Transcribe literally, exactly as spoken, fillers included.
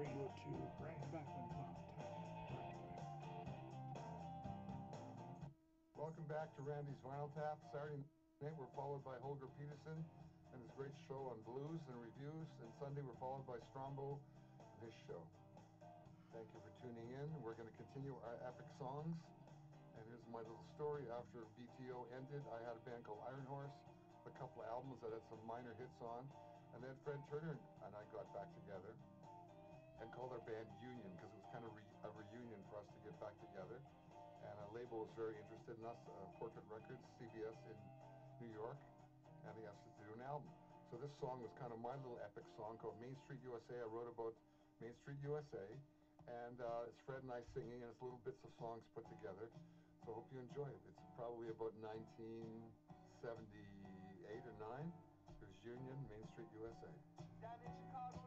Radio two, bringing back when pop time. Welcome back to Randy's Vinyl Tap. Saturday night we're followed by Holger Peterson and his great show on blues and reviews, and Sunday we're followed by Strombo and his show. Thank you for tuning in. We're going to continue our epic songs, and here's my little story. After B T O ended, I had a band called Iron Horse, a couple of albums that had some minor hits on, and then Fred Turner and I got back together and called our band Union, because it was kind of re a reunion for us to get back together. And a label was very interested in us, uh, Portrait Records, C B S in New York, and they asked us to do an album. So this song was kind of my little epic song called Main Street U S A. I wrote about Main Street U S A, and uh, it's Fred and I singing, and it's little bits of songs put together. So I hope you enjoy it. It's probably about nineteen seventy-eight or nine. There's Union, Main Street U S A. Down in Chicago.